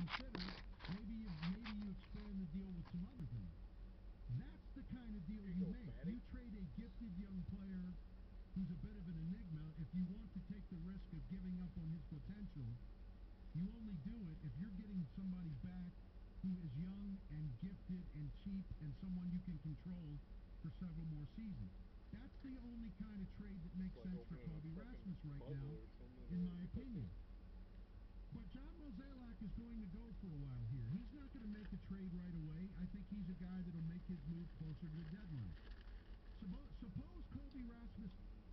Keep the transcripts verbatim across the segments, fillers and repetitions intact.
consider maybe you maybe you expand the deal with some other things. That's the kind of deal you make. You trade a gifted young player who's a bit of an enigma. If you want to take the risk of giving up on his potential, you only do it if you're getting somebody back who is young and gifted and cheap and someone you can control for several more seasons. That's the only kind of trade that makes sense for Kobe Rasmus right now, in my opinion. But John Mozeliak is going to go for a while here. He's not going to make a trade right away. I think he's a guy that'll make his move closer to the deadline. Suppose, suppose Kobe Rasmus...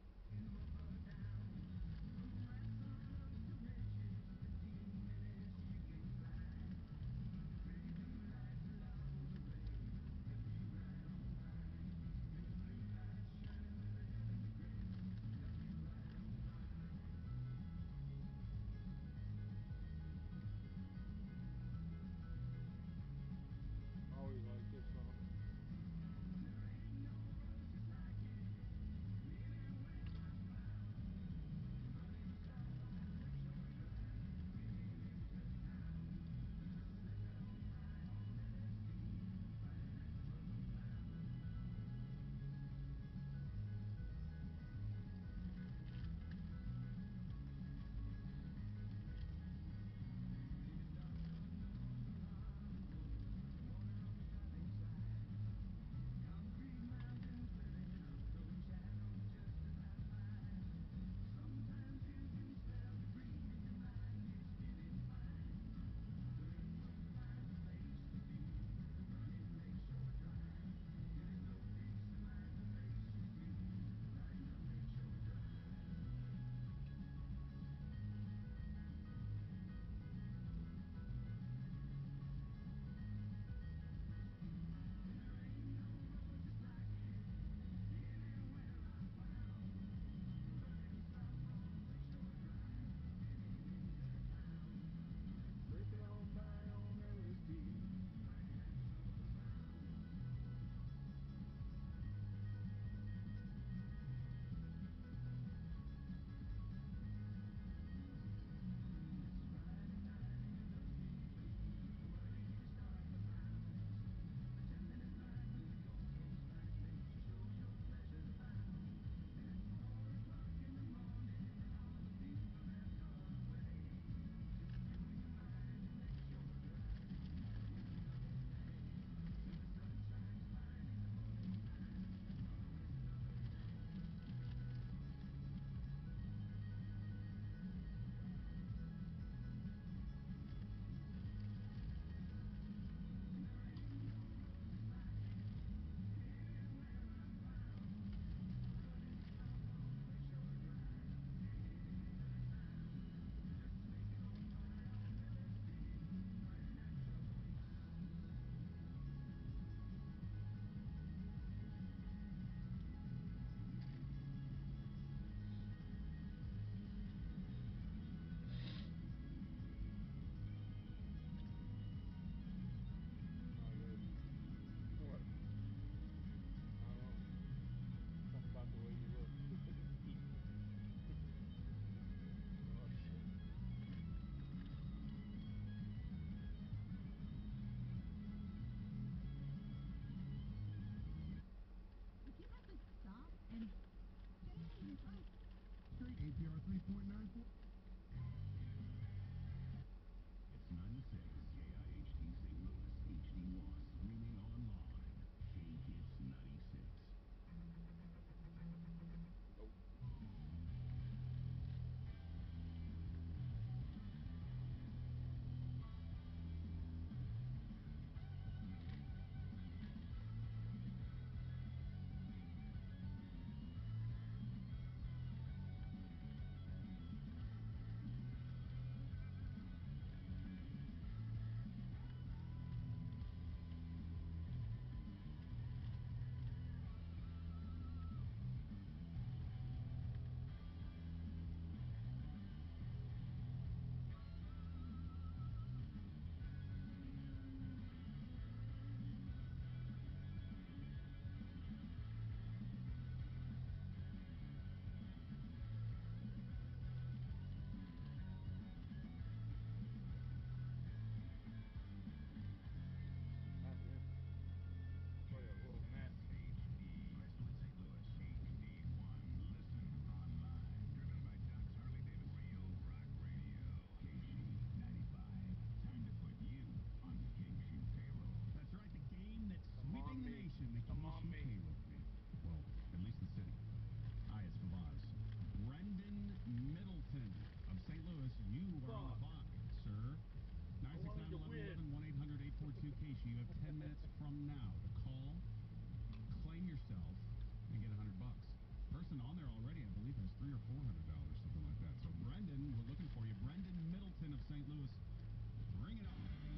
A P R three point nine four. It's ninety-six K I H T Saint Louis, H D one, streaming online. K-Hits ninety-six. Oh. com now to call, claim yourself, and get a hundred bucks. Person on there already, I believe, has three or four hundred dollars, something like that. So Brendan, we're looking for you. Brendan Middleton of Saint Louis. Bring it on.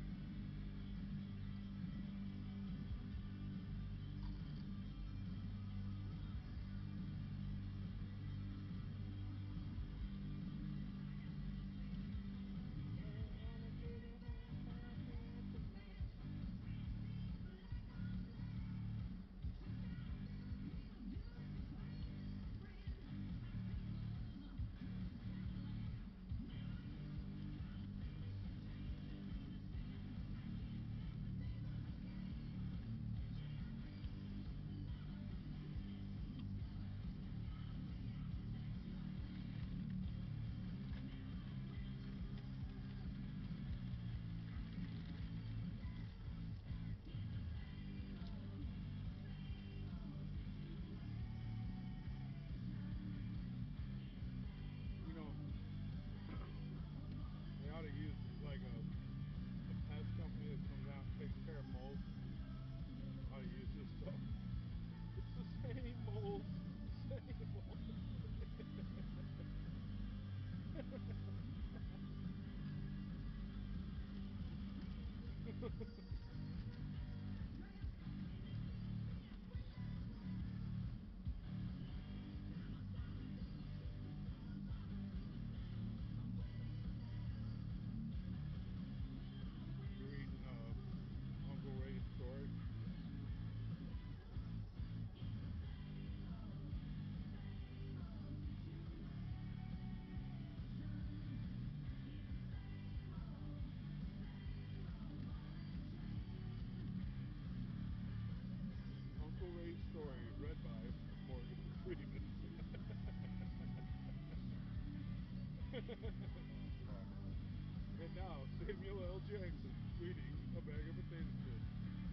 They ought to use like a, a pest company that comes out and takes care of mold. Ought to use this stuff. It's the same mold. Same mold. You're reading uh, Uncle Ray's story. Uncle Ray's story, read by Morgan Freeman. And now, Samuel L. Jackson reading A Bag of Potato Chips.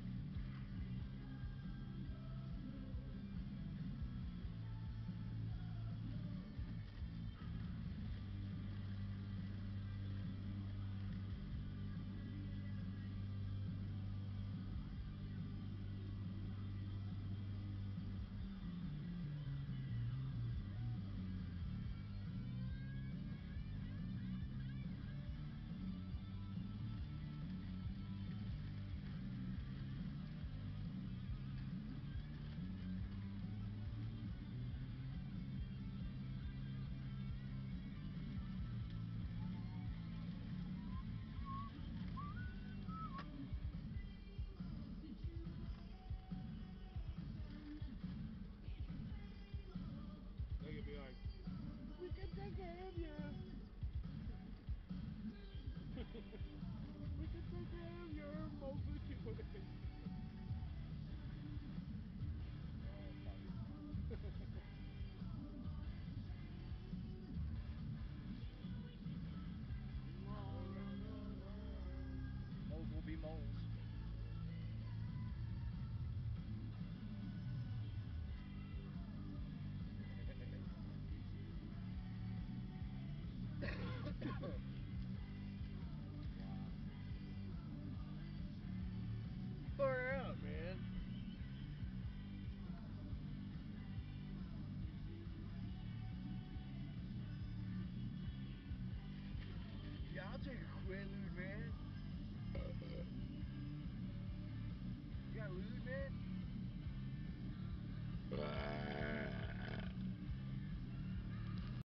They could be like, we can take care of you. We can take care of your mold situation. Moles will be moles. Far out, man. Yeah, I'll take a Quinn.